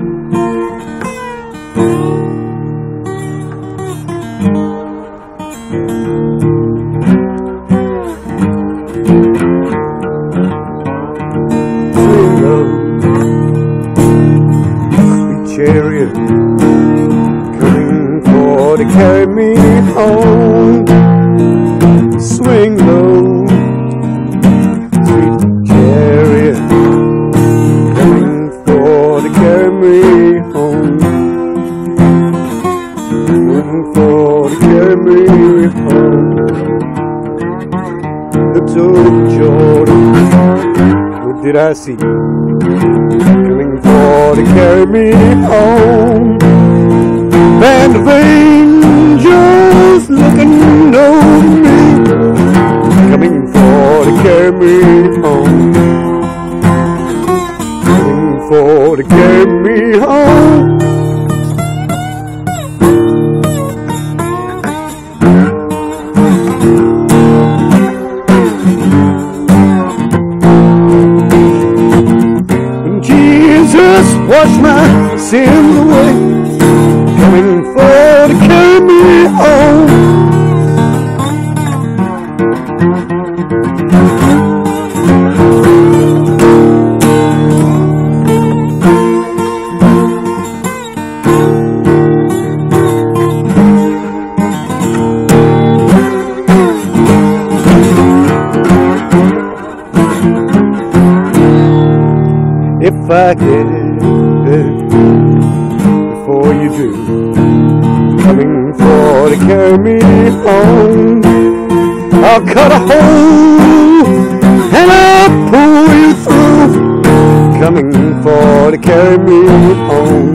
Chariot coming for to carry me home. Swing low, sweet chariot coming for to carry me home. Coming for to carry me home. Looked over Jordan, what did I see? Coming for to carry me home. Band of angels looking over me, coming for to carry me home. Coming for to carry me home. Jesus washed my sins away, coming for to carry me home. If I get it before you do, coming for to carry me home, I'll cut a hole and I'll pull you through, coming for to carry me home.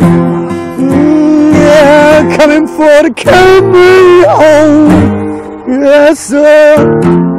Yeah, coming for to carry me home. Yes, sir.